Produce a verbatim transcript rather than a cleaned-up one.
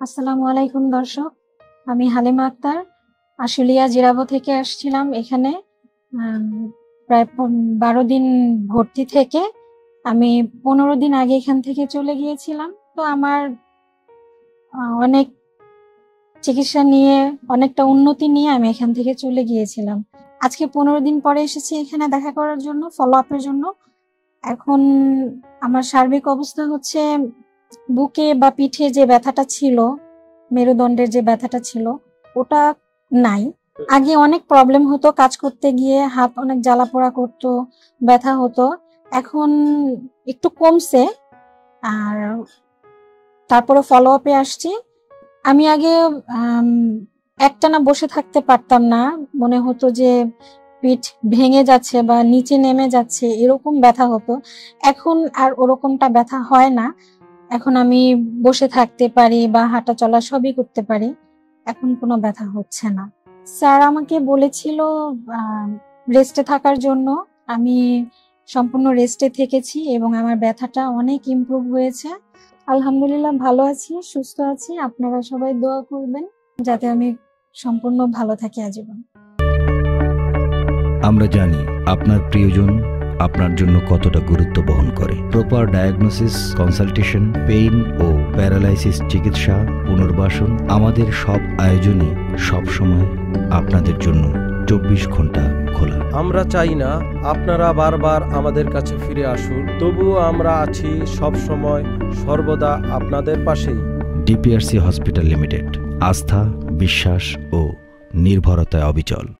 আসসালামু আলাইকুম দর্শক, আমি হালিমা আক্তার আশুলিয়া জিরাবো থেকে আসছিলাম। এখানে প্রায় বারো দিন ভর্তি থেকে আমি পনেরো দিন আগে এখান থেকে চলে গিয়েছিলাম। তো আমার অনেক চিকিৎসা নিয়ে অনেকটা উন্নতি নিয়ে আমি এখান থেকে চলে গিয়েছিলাম। আজকে পনেরো দিন পরে এসেছি এখানে দেখা করার জন্য, ফলো আপের জন্য। এখন আমার সার্বিক অবস্থা হচ্ছে বুকে বা পিঠে যে ব্যথাটা ছিল, মেরুদণ্ডের যে ব্যথাটা ছিল ওটা নাই। আগে অনেক প্রবলেম হতো, কাজ করতে গিয়ে হাত অনেক জ্বালা পোড়া করতো, ব্যথা হতো। এখন একটু কমছে। আর তারপরে ফলো আপে আসছি। আমি আগে একটানা বসে থাকতে পারতাম না, মনে হতো যে পিঠ ভেঙে যাচ্ছে বা নিচে নেমে যাচ্ছে, এরকম ব্যথা হতো। এখন আর ওরকমটা ব্যথা হয় না। এখন আমি বসে থাকতে পারি বা হাঁটা চলা সবই করতে পারি। এখন কোনো ব্যথা হচ্ছে না। স্যার আমাকে বলেছিল রেস্টে থাকার জন্য। আমি সম্পূর্ণ রেস্টে থেকেছি এবং আমার ব্যথাটা অনেক ইমপ্রুভ হয়েছে। আলহামদুলিল্লাহ ভালো আছি, সুস্থ আছি। আপনারা সবাই দোয়া করবেন যাতে আমি সম্পূর্ণ ভালো থাকি আজীবন। আমরা জানি আপনার প্রিয়জন আপনার জন্য কতটা গুরুত্ব বহন করে। প্রপার ডায়াগনোসিস, কনসালটেশন, পেইন ও প্যারালাইসিস চিকিৎসা, পুনর্বাসন, আমাদের সব আয়োজনই সবসময় আপনাদের জন্য চব্বিশ ঘন্টা খোলা। আমরা চাই না আপনারা বারবার আমাদের কাছে ফিরে আসুন, তবুও আমরা আছি সব সময় সর্বদা আপনাদের পাশেই। ডিপিআরসি হসপিটাল লিমিটেড, আস্থা, বিশ্বাস ও নির্ভরতায় অবিচল।